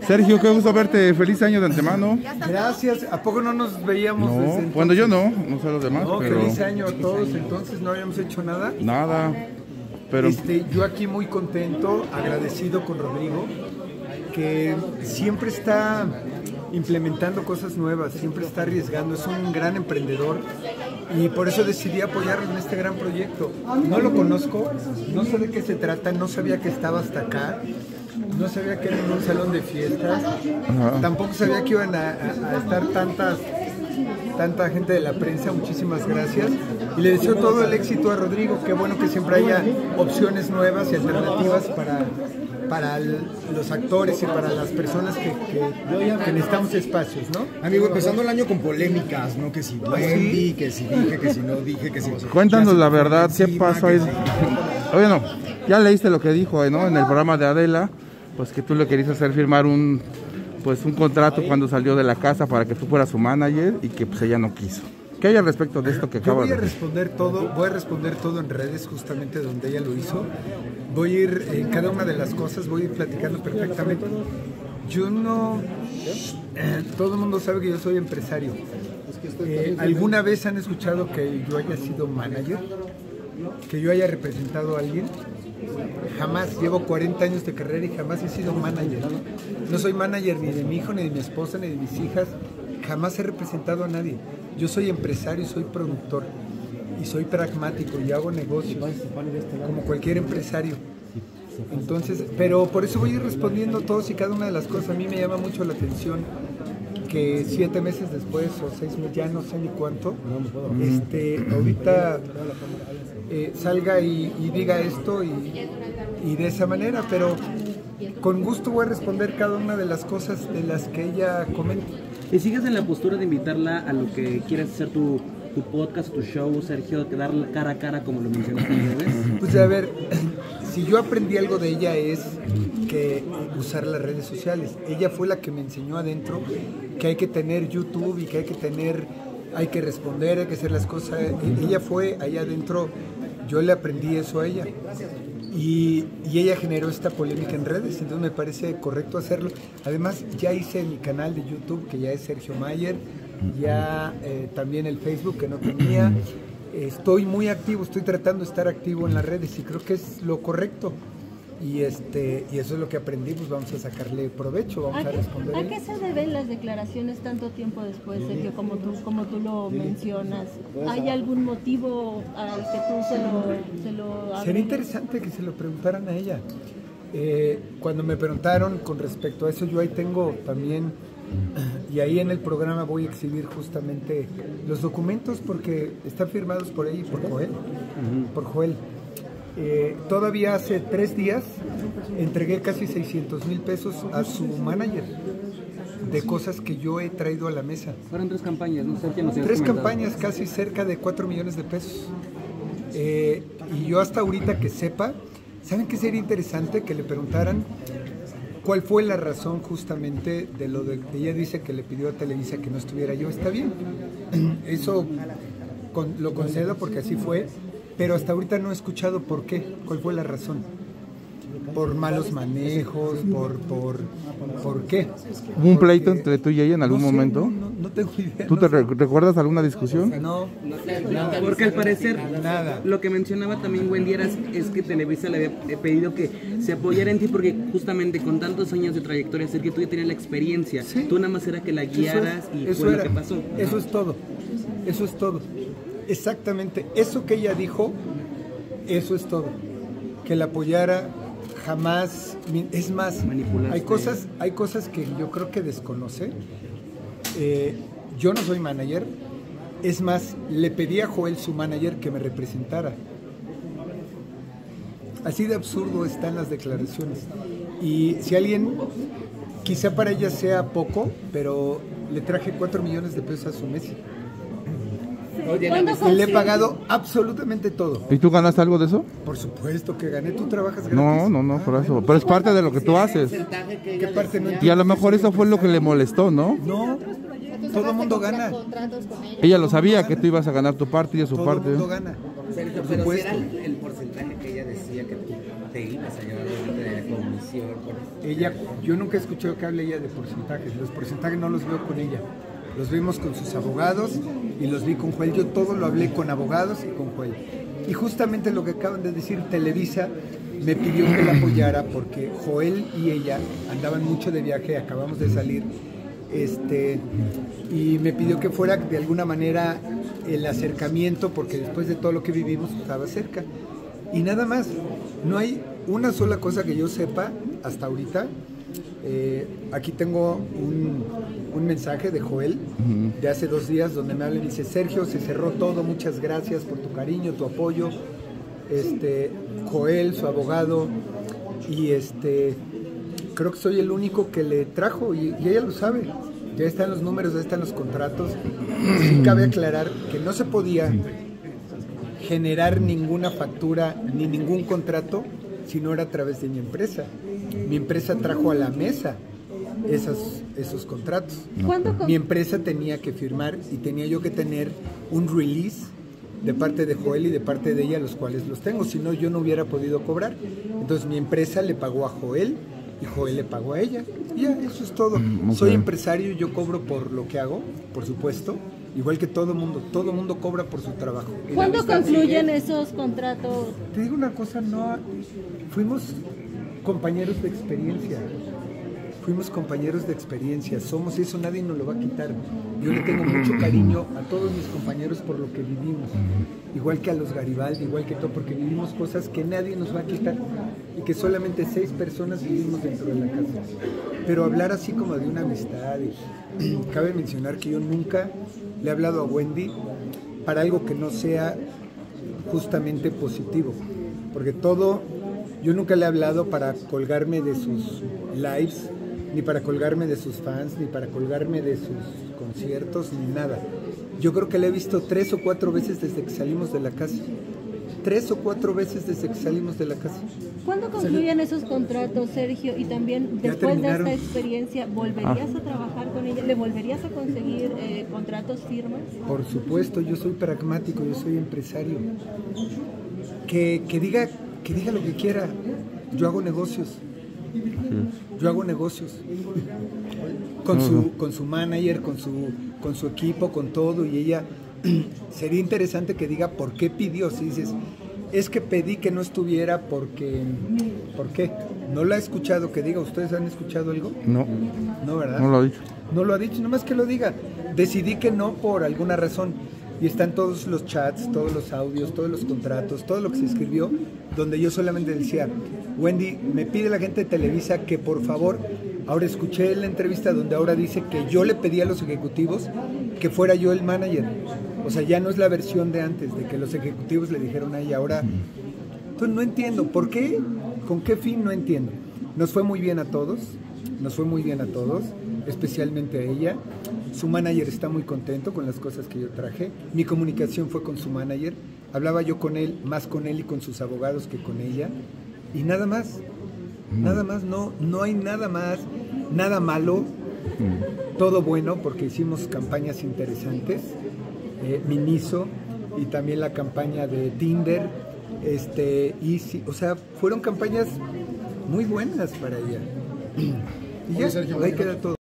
Sergio, qué gusto verte. Feliz año de antemano. Gracias. ¿A poco no nos veíamos desde entonces? Bueno, yo no sé los demás, no, pero... Feliz año a todos. Entonces no habíamos hecho nada. Nada, pero... Yo aquí muy contento, agradecido con Rodrigo, que siempre está implementando cosas nuevas, siempre está arriesgando, es un gran emprendedor y por eso decidí apoyarlo en este gran proyecto. No lo conozco, no sé de qué se trata, no sabía que estaba hasta acá, no sabía que era en un salón de fiestas, tampoco sabía que iban a estar tanta gente de la prensa. Muchísimas gracias y le deseo todo el éxito a Rodrigo. Qué bueno que siempre haya opciones nuevas y alternativas para los actores y para las personas que necesitamos espacios, ¿no? Amigo, empezando el año con polémicas, ¿no? Que si Wendy, que si dije, que si no dije, que si... Cuéntanos la verdad, ¿qué pasó ahí? Oye, no, ya leíste lo que dijo, ¿no? En el programa de Adela, pues que tú le querías hacer firmar un contrato cuando salió de la casa para que tú fueras su manager y que pues ella no quiso. ¿Qué hay al respecto de esto que acaba de decir? Voy a responder todo en redes, justamente donde ella lo hizo. Voy a ir en cada una de las cosas, voy a ir platicando perfectamente. Yo no... todo el mundo sabe que yo soy empresario. ¿Alguna vez han escuchado que yo haya sido manager? ¿Que yo haya representado a alguien? Jamás. Llevo 40 años de carrera y jamás he sido manager. No soy manager ni de mi hijo, ni de mi esposa, ni de mis hijas. Jamás he representado a nadie. Yo soy empresario, soy productor y soy pragmático y hago negocios como cualquier empresario. Entonces, pero por eso voy a ir respondiendo todos y cada una de las cosas. A mí me llama mucho la atención que 7 meses después o 6 meses, ya no sé ni cuánto, ahorita salga y diga esto y de esa manera, pero con gusto voy a responder cada una de las cosas de las que ella comenta. ¿Y sigues en la postura de invitarla a lo que quieras hacer tu podcast, tu show, Sergio, de dar cara a cara como lo mencionaste en redes? Pues a ver, si yo aprendí algo de ella es que usar las redes sociales. Ella fue la que me enseñó adentro que hay que tener YouTube y que hay que responder, hay que hacer las cosas. Ella fue allá adentro, yo le aprendí eso a ella. Y ella generó esta polémica en redes, entonces me parece correcto hacerlo. Además, ya hice mi canal de YouTube, que ya es Sergio Mayer, ya también el Facebook, que no tenía. Estoy muy activo, estoy tratando de estar activo en las redes y creo que es lo correcto. Y eso es lo que aprendí, pues vamos a sacarle provecho, vamos a responder. ¿A qué se deben las declaraciones tanto tiempo después, Sergio, como tú lo mencionas? ¿Hay algún motivo al que tú se lo hables? Sería interesante que se lo preguntaran a ella. Cuando me preguntaron con respecto a eso, yo ahí tengo también, y ahí en el programa voy a exhibir justamente los documentos porque están firmados por ella y por Joel. Todavía hace 3 días entregué casi 600,000 pesos a su manager de cosas que yo he traído a la mesa. Fueron 3 campañas, ¿no? Sergio, nos 3 campañas, casi cerca de 4 millones de pesos. Y yo hasta ahorita que sepa, ¿saben qué sería interesante? Que le preguntaran cuál fue la razón justamente de lo de ella dice que le pidió a Televisa que no estuviera yo. Está bien, eso lo concedo porque así fue. Pero hasta ahorita no he escuchado por qué, cuál fue la razón. Por malos manejos, por qué. ¿Hubo un pleito entre tú y ella en algún momento? No tengo idea. ¿Tú te recuerdas alguna discusión? No, nada. Porque al parecer, nada. Lo que mencionaba también Wendy es que Televisa le había pedido que se apoyara en ti porque justamente con tantos años de trayectoria, Sergio, tú ya tenías la experiencia. Sí. Tú nada más era que la guiaras y fue lo que pasó. Eso es todo, eso es todo. Exactamente, eso que ella dijo, eso es todo. Que la apoyara, jamás, es más, hay cosas que yo creo que desconoce. Yo no soy manager, es más, le pedí a Joel, su manager, que me representara. Así de absurdo están las declaraciones. Y si alguien, quizá para ella sea poco, pero le traje 4 millones de pesos a su Messi. Y le he pagado absolutamente todo. ¿Y tú ganaste algo de eso? Por supuesto que gané. ¿Tú trabajas gratis? No, por eso. Pero es parte de lo que tú haces. ¿Qué parte no entiendes? Y a lo mejor eso fue lo que le molestó, ¿no? No, todo el mundo gana. Ella lo sabía que tú ibas a ganar tu parte y a su parte. Todo el mundo gana. Pero si era el porcentaje que ella decía que tú te ibas a llevar Ella, yo nunca he escuchado que hable ella de porcentajes. Los porcentajes no los veo con ella. Los vimos con sus abogados y los vi con Joel. Yo todo lo hablé con abogados y con Joel. Y justamente lo que acaban de decir, Televisa me pidió que la apoyara porque Joel y ella andaban mucho de viaje, acabamos de salir, y me pidió que fuera de alguna manera el acercamiento, porque después de todo lo que vivimos estaba cerca. Y nada más, no hay una sola cosa que yo sepa hasta ahorita. Aquí tengo un mensaje de Joel de hace 2 días donde me habla y dice: Sergio, se cerró todo, muchas gracias por tu cariño, tu apoyo. Joel, su abogado, y creo que soy el único que le trajo y ella lo sabe. Ya están los números, ya están los contratos. Sí cabe aclarar que no se podía generar ninguna factura ni ningún contrato si no era a través de mi empresa. Mi empresa trajo a la mesa esos contratos. Mi empresa tenía que firmar y tenía yo que tener un release de parte de Joel y de parte de ella, los cuales los tengo, si no yo no hubiera podido cobrar. Entonces mi empresa le pagó a Joel y Joel le pagó a ella. Y ya, eso es todo. Soy empresario, yo cobro por lo que hago, por supuesto, igual que todo mundo cobra por su trabajo. ¿Cuándo concluyen esos contratos? Te digo una cosa, no, fuimos compañeros de experiencia. Somos eso, nadie nos lo va a quitar. Yo le tengo mucho cariño a todos mis compañeros por lo que vivimos, igual que a los Garibaldi, igual que todo, porque vivimos cosas que nadie nos va a quitar y que solamente 6 personas vivimos dentro de la casa. Pero hablar así como de una amistad, cabe mencionar que yo nunca le he hablado a Wendy para algo que no sea justamente positivo, porque yo nunca le he hablado para colgarme de sus lives, ni para colgarme de sus fans, ni para colgarme de sus conciertos, ni nada. Yo creo que la he visto 3 o 4 veces desde que salimos de la casa. 3 o 4 veces desde que salimos de la casa. ¿Cuándo concluyen esos contratos, Sergio? Y también, después de esta experiencia, ¿volverías a trabajar con ella? ¿Le volverías a conseguir contratos, firmas? Por supuesto, yo soy pragmático, yo soy empresario. Que diga lo que quiera. Yo hago negocios. Con su manager, con su equipo, con todo, y ella sería interesante que diga por qué pidió. Si dices, es que pedí que no estuviera porque, ¿por qué? No la he escuchado que diga. ¿Ustedes han escuchado algo? No, ¿verdad? No lo ha dicho. No lo ha dicho, nomás que lo diga. Decidí que no por alguna razón. Y están todos los chats, todos los audios, todos los contratos, todo lo que se escribió, donde yo solamente decía: Wendy, me pide la gente de Televisa que por favor, ahora escuché la entrevista donde ahora dice que yo le pedí a los ejecutivos que fuera yo el manager. O sea, ya no es la versión de antes, de que los ejecutivos le dijeron a ella, ahora... Entonces no entiendo, ¿por qué? ¿Con qué fin? No entiendo. Nos fue muy bien a todos, especialmente a ella. Su manager está muy contento con las cosas que yo traje. Mi comunicación fue con su manager. Hablaba yo con él, más con él y con sus abogados que con ella. Y nada más. No hay nada más, nada malo. Todo bueno, porque hicimos campañas interesantes. Miniso y también la campaña de Tinder. Easy, o sea, fueron campañas muy buenas para ella. Y ya, ahí queda todo.